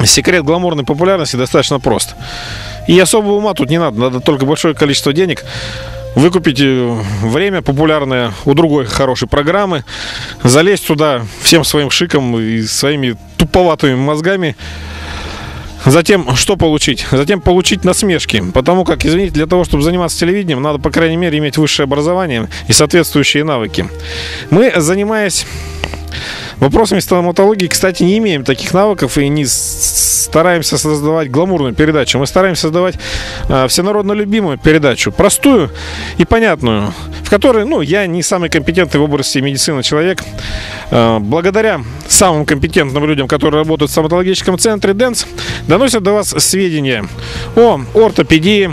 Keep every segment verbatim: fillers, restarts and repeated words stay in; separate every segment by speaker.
Speaker 1: Секрет гламурной популярности достаточно прост. И особого ума тут не надо, надо только большое количество денег. Выкупить время популярное у другой хорошей программы, залезть туда всем своим шиком и своими туповатыми мозгами. Затем что получить? Затем получить насмешки. Потому как, извините, для того, чтобы заниматься телевидением, надо, по крайней мере, иметь высшее образование и соответствующие навыки. Мы, занимаясь вопросами стоматологии, кстати, не имеем таких навыков и не стараемся создавать гламурную передачу. Мы стараемся создавать э, всенародно любимую передачу, простую и понятную, в которой, ну, я не самый компетентный в области медицины человек. Э, благодаря самым компетентным людям, которые работают в стоматологическом центре Дэнс, доносят до вас сведения о ортопедии,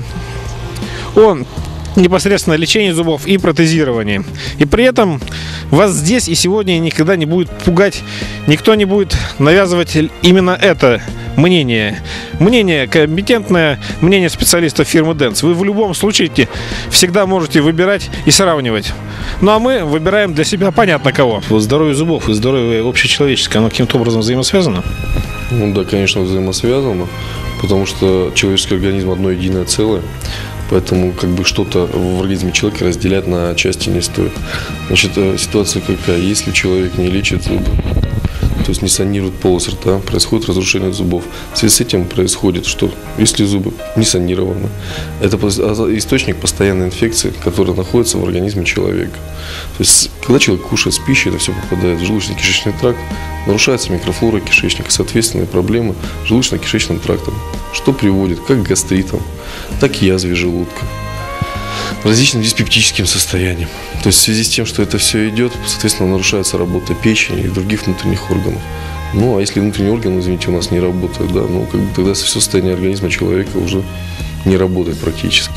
Speaker 1: о непосредственно лечении зубов и протезировании. И при этом вас здесь и сегодня никогда не будет пугать, никто не будет навязывать именно это мнение. Мнение компетентное, мнение специалистов фирмы Дэнс. Вы в любом случае всегда можете выбирать и сравнивать. Ну а мы выбираем для себя понятно кого. Вот здоровье зубов и здоровье общечеловеческое, оно каким-то образом взаимосвязано?
Speaker 2: Ну да, конечно, взаимосвязано, потому что человеческий организм одно единое целое. Поэтому как бы что-то в организме человека разделять на части не стоит. Значит, ситуация какая? Если человек не лечит зубы, то есть не санирует полость рта, происходит разрушение зубов. В связи с этим происходит, что если зубы не санированы, это источник постоянной инфекции, которая находится в организме человека. То есть, когда человек кушает с пищей, это все попадает в желудочно-кишечный тракт, нарушается микрофлора кишечника, соответственные проблемы с желудочно-кишечным трактом, что приводит как к гастритам, так и язве желудка, различным диспептическим состояниям. То есть в связи с тем, что это все идет, соответственно, нарушается работа печени и других внутренних органов. Ну, а если внутренние органы, извините, у нас не работают, да, ну, как бы тогда все состояние организма человека уже не работает практически.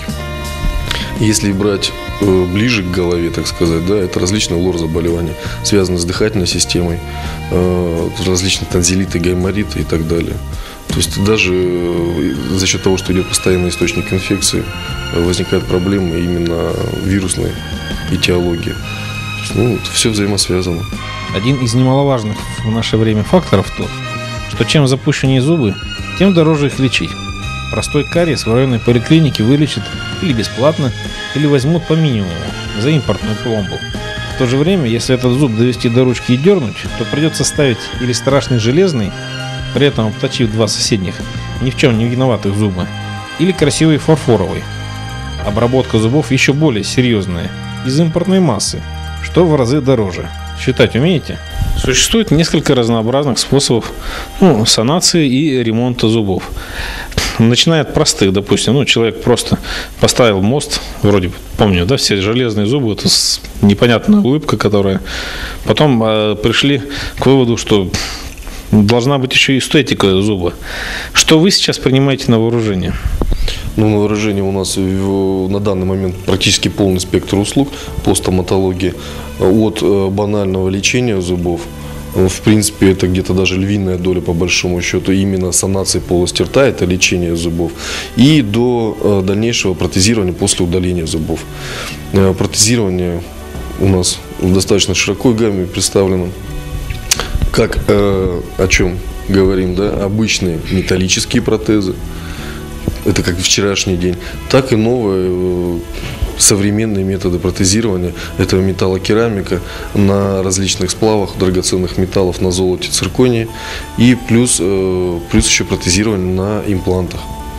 Speaker 2: Если брать э, ближе к голове, так сказать, да, это различные лор-заболевания, связанные с дыхательной системой, э, различные танзелиты, гаймориты и так далее. То есть даже за счет того, что идет постоянный источник инфекции, возникают проблемы именно вирусной этиологии. Ну, все взаимосвязано.
Speaker 1: Один из немаловажных в наше время факторов тот, что чем запущеннее зубы, тем дороже их лечить. Простой кариес в районной поликлинике вылечат или бесплатно, или возьмут по минимуму за импортную пломбу. В то же время, если этот зуб довести до ручки и дернуть, то придется ставить или страшный железный, при этом обточив два соседних, ни в чем не виноватых зуба, или красивый фарфоровый. Обработка зубов еще более серьезная, из импортной массы, что в разы дороже. Считать умеете? Существует несколько разнообразных способов ну, санации и ремонта зубов. Начиная от простых, допустим, ну, человек просто поставил мост, вроде, помню, да, все железные зубы, это непонятная улыбка, которая... Потом э, пришли к выводу, что должна быть еще и эстетика зуба. Что вы сейчас принимаете на вооружение?
Speaker 2: Ну, на вооружение у нас на данный момент практически полный спектр услуг по стоматологии. От банального лечения зубов, в принципе, это где-то даже львиная доля, по большому счету, именно санации полости рта, это лечение зубов, и до дальнейшего протезирования после удаления зубов. Протезирование у нас в достаточно широкой гамме представлено. Как, э, о чем говорим, да, обычные металлические протезы, это как вчерашний день, так и новые э, современные методы протезирования, это металлокерамика на различных сплавах драгоценных металлов, на золоте, цирконии, и плюс, э, плюс еще протезирование на имплантах.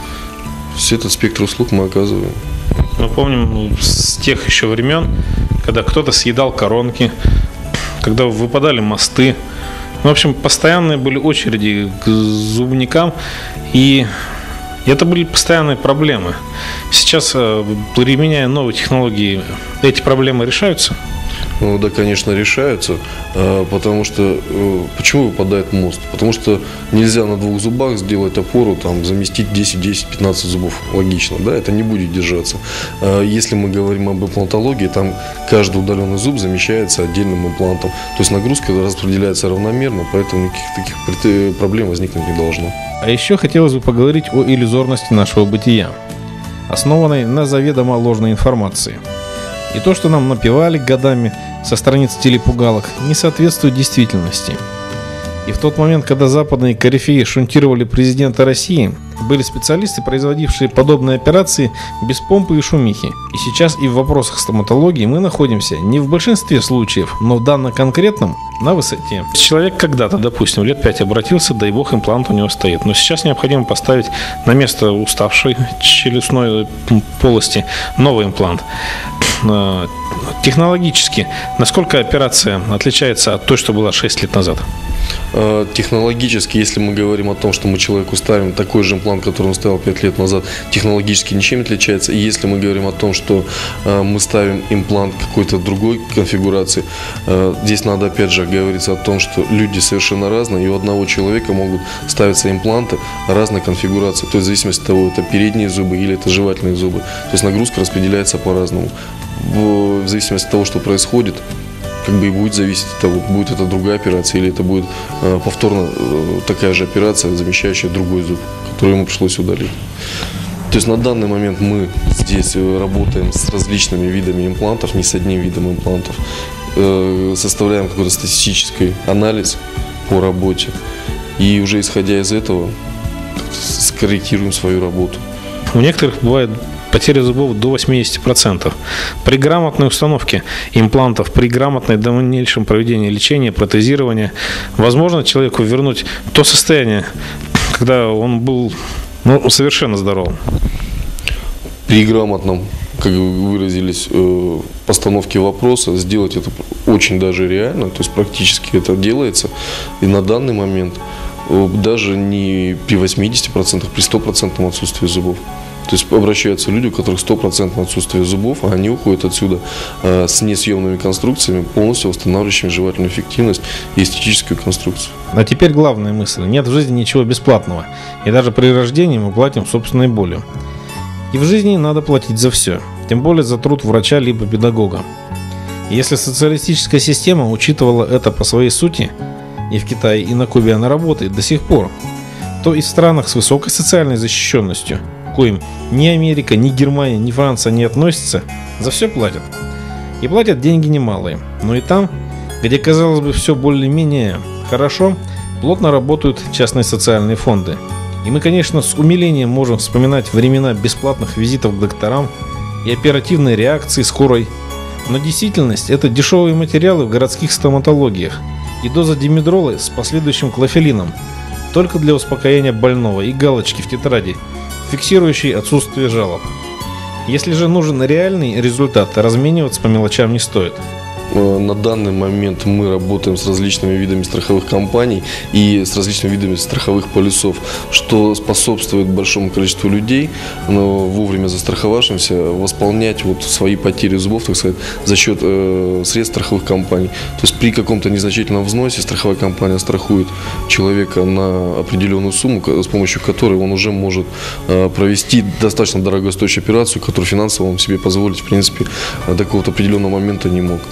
Speaker 2: Все этот спектр услуг мы оказываем.
Speaker 1: Мы помним с тех еще времен, когда кто-то съедал коронки, когда выпадали мосты. В общем, постоянные были очереди к зубникам, и это были постоянные проблемы. Сейчас, применяя новые технологии, эти проблемы решаются?
Speaker 2: Ну да, конечно, решаются, потому что, почему выпадает мост? Потому что нельзя на двух зубах сделать опору, там, заместить десять-десять-пятнадцать зубов, логично, да, это не будет держаться. Если мы говорим об имплантологии, там каждый удаленный зуб замещается отдельным имплантом, то есть нагрузка распределяется равномерно, поэтому никаких таких проблем возникнуть не должно.
Speaker 1: А еще хотелось бы поговорить о иллюзорности нашего бытия, основанной на заведомо ложной информации. И то, что нам напевали годами со страниц телепугалок, не соответствует действительности. И в тот момент, когда западные корифеи шунтировали президента России, были специалисты, производившие подобные операции без помпы и шумихи. И сейчас и в вопросах стоматологии мы находимся не в большинстве случаев, но в данном конкретном на высоте. Человек когда-то, допустим, лет пять обратился, дай бог, имплант у него стоит. Но сейчас необходимо поставить на место уставшей челюстной полости новый имплант. Технологически, насколько операция отличается от той, что была шесть лет назад?
Speaker 2: Технологически, если мы говорим о том, что мы человеку ставим такой же имплант, который он ставил пять лет назад, технологически ничем не отличается. И если мы говорим о том, что мы ставим имплант какой-то другой конфигурации, здесь надо опять же говориться о том, что люди совершенно разные, и у одного человека могут ставиться импланты разной конфигурации, то есть в зависимости от того, это передние зубы или это жевательные зубы. То есть нагрузка распределяется по-разному. В зависимости от того, что происходит, как бы и будет зависеть от того, будет это другая операция или это будет э, повторно э, такая же операция, замещающая другой зуб, который ему пришлось удалить. То есть на данный момент мы здесь работаем с различными видами имплантов, не с одним видом имплантов, э, составляем какой-то статистический анализ по работе и уже исходя из этого скорректируем свою работу.
Speaker 1: У некоторых бывает потеря зубов до восемьдесят процентов. При грамотной установке имплантов, при грамотной дальнейшем проведении лечения, протезирования, возможно человеку вернуть то состояние, когда он был ну, совершенно здоровым.
Speaker 2: При грамотном, как вы выразились, постановке вопроса, сделать это очень даже реально, то есть практически это делается. И на данный момент даже не при восьмидесяти процентах, при стопроцентном отсутствии зубов. То есть обращаются люди, у которых стопроцентное отсутствие зубов, а они уходят отсюда э, с несъемными конструкциями, полностью восстанавливающими жевательную эффективность и эстетическую конструкцию.
Speaker 1: А теперь главная мысль. Нет в жизни ничего бесплатного. И даже при рождении мы платим собственной болью. И в жизни надо платить за все. Тем более за труд врача либо педагога. И если социалистическая система учитывала это по своей сути, и в Китае, и на Кубе она работает до сих пор, то и в странах с высокой социальной защищенностью, к коим ни Америка, ни Германия, ни Франция не относятся, за все платят. И платят деньги немалые. Но и там, где, казалось бы, все более-менее хорошо, плотно работают частные социальные фонды. И мы, конечно, с умилением можем вспоминать времена бесплатных визитов к докторам и оперативной реакции скорой. Но действительность – это дешевые материалы в городских стоматологиях и доза димедрола с последующим клофелином, только для успокоения больного, и галочки в тетради, фиксирующие отсутствие жалоб. Если же нужен реальный результат, размениваться по мелочам не стоит.
Speaker 2: На данный момент мы работаем с различными видами страховых компаний и с различными видами страховых полисов, что способствует большому количеству людей, но вовремя застраховавшимся, восполнять вот свои потери зубов, так сказать, за счет э, средств страховых компаний. То есть при каком-то незначительном взносе страховая компания страхует человека на определенную сумму, с помощью которой он уже может э, провести достаточно дорогостоящую операцию, которую финансово он себе позволить, в принципе, до какого-то определенного момента не мог.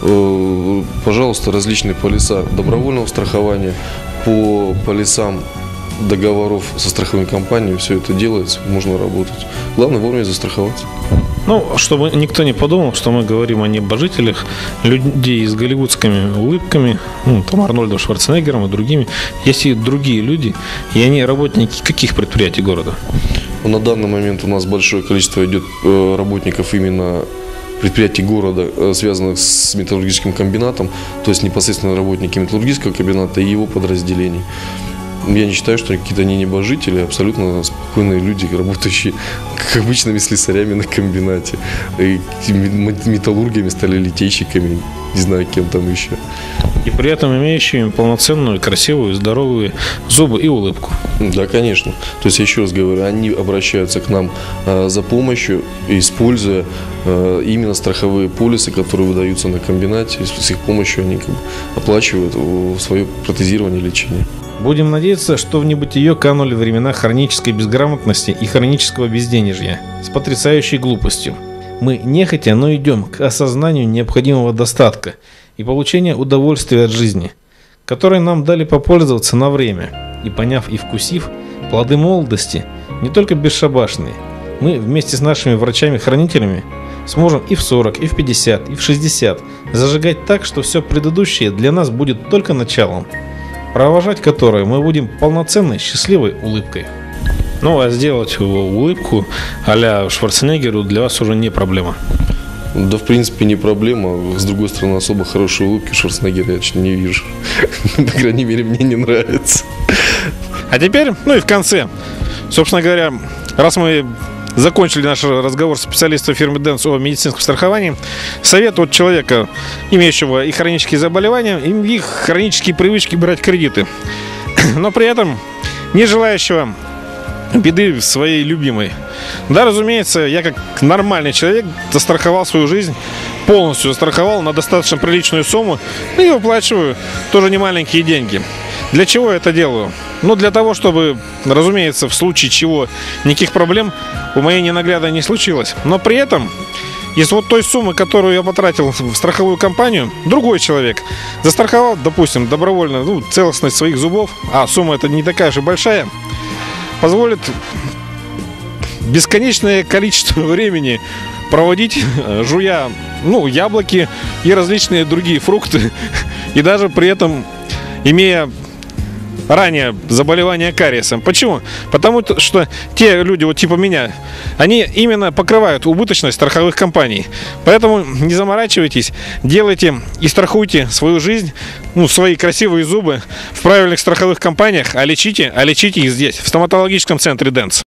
Speaker 2: Пожалуйста, различные полиса добровольного страхования, по полисам договоров со страховыми компаниями, все это делается, можно работать. Главное вовремя застраховаться.
Speaker 1: Ну, чтобы никто не подумал, что мы говорим о небожителях, людей с голливудскими улыбками, ну, там Арнольдом Шварценеггером и другими. Есть и другие люди, и они работники каких предприятий города?
Speaker 2: На данный момент у нас большое количество идет работников именно предприятий города, связанных с металлургическим комбинатом, то есть непосредственно работники металлургического комбината и его подразделений. Я не считаю, что какие-то они небожители, абсолютно спокойные люди, работающие как обычными слесарями на комбинате, и металлургами, сталелитейщиками, не знаю, кем там еще.
Speaker 1: И при этом имеющими полноценную, красивую, здоровую зубы и улыбку.
Speaker 2: Да, конечно. То есть, я еще раз говорю, они обращаются к нам а, за помощью, используя а, именно страховые полисы, которые выдаются на комбинате. И с их помощью они как бы оплачивают свое протезирование и лечение.
Speaker 1: Будем надеяться, что в небытие канули времена хронической безграмотности и хронического безденежья с потрясающей глупостью. Мы нехотя, но идем к осознанию необходимого достатка и получения удовольствия от жизни, которой нам дали попользоваться на время, и поняв и вкусив плоды молодости, не только бесшабашные, мы вместе с нашими врачами-хранителями сможем и в сорок, и в пятьдесят, и в шестьдесят зажигать так, что все предыдущее для нас будет только началом. провожать который мы будем полноценной, счастливой улыбкой. Ну, а сделать улыбку а-ля Шварценеггеру для вас уже не проблема.
Speaker 2: Да, в принципе, не проблема. С другой стороны, особо хорошей улыбки Шварценеггера я не вижу. По крайней мере, мне не нравится.
Speaker 1: А теперь, ну и в конце, собственно говоря, раз мы закончили наш разговор с специалистом фирмы Дэнс о медицинском страховании, совет от человека, имеющего и хронические заболевания, и их хронические привычки брать кредиты, но при этом не желающего беды своей любимой. Да, разумеется, я как нормальный человек застраховал свою жизнь, полностью застраховал на достаточно приличную сумму и выплачиваю тоже немаленькие деньги. Для чего я это делаю? Ну, для того, чтобы, разумеется, в случае чего никаких проблем у моей ненаглядной не случилось. Но при этом из вот той суммы, которую я потратил в страховую компанию, другой человек застраховал, допустим, добровольно, ну, целостность своих зубов, а сумма это не такая же большая, позволит бесконечное количество времени проводить, жуя, ну, яблоки и различные другие фрукты, и даже при этом имея ранее заболевание кариесом. Почему? Потому что те люди, вот типа меня, они именно покрывают убыточность страховых компаний. Поэтому не заморачивайтесь, делайте и страхуйте свою жизнь, ну, свои красивые зубы в правильных страховых компаниях, а лечите, а лечите их здесь, в стоматологическом центре Дэнс.